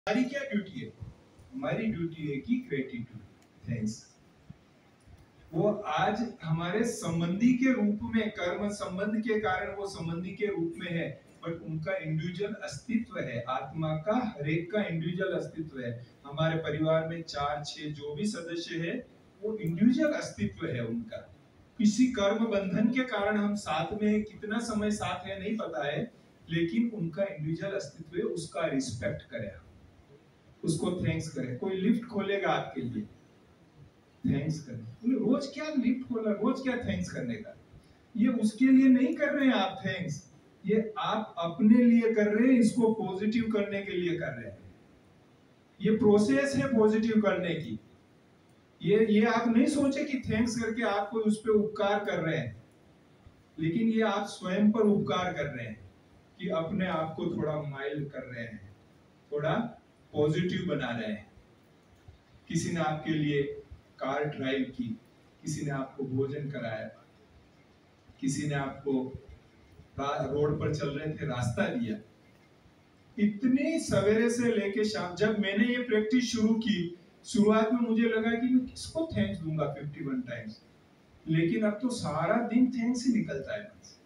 हमारी क्या ड्यूटी है? हमारी ड्यूटी है कि ग्रेटिट्यूड, थैंक्स। वो आज हमारे संबंधी के रूप में, कर्म संबंध के कारण वो संबंधी के रूप में है, बट उनका इंडिविजुअल अस्तित्व है। आत्मा का हर एक का इंडिविजुअल अस्तित्व है। हमारे परिवार में 4-6 जो भी सदस्य है, वो इंडिविजुअल अस्तित्व है उनका। किसी कर्म बंधन के कारण हम साथ में, कितना समय साथ है नहीं पता है, लेकिन उनका इंडिविजुअल अस्तित्व है। उसका रिस्पेक्ट करें, उसको थैंक्स करें। कोई लिफ्ट खोलेगा आपके लिए, थैंक्स करें। रोज क्या लिफ्ट खोला, रोज क्या थैंक्स करने का? ये उसके लिए नहीं कर रहे हैं आप थैंक्स, ये आप अपने लिए कर रहे हैं, इसको पॉजिटिव करने के लिए कर रहे हैं। ये प्रोसेस है पॉजिटिव करने की। ये आप नहीं सोचे कि थैंक्स करके आप कोई उस पर उपकार कर रहे हैं, लेकिन ये आप स्वयं पर उपकार कर रहे हैं कि अपने आप को थोड़ा माइल्ड कर रहे हैं, थोड़ा पॉजिटिव बना रहे हैं। किसी ने आपके लिए कार ड्राइव की, किसी ने आपको भोजन कराया, किसी ने आपको रोड पर चल रहे थे रास्ता दिया। इतने सवेरे से लेके शाम, जब मैंने ये प्रैक्टिस शुरू की, शुरुआत में मुझे लगा कि मैं किसको थैंक्स दूंगा 51 टाइम्स, लेकिन अब तो सारा दिन थैंक्स ही निकलता है।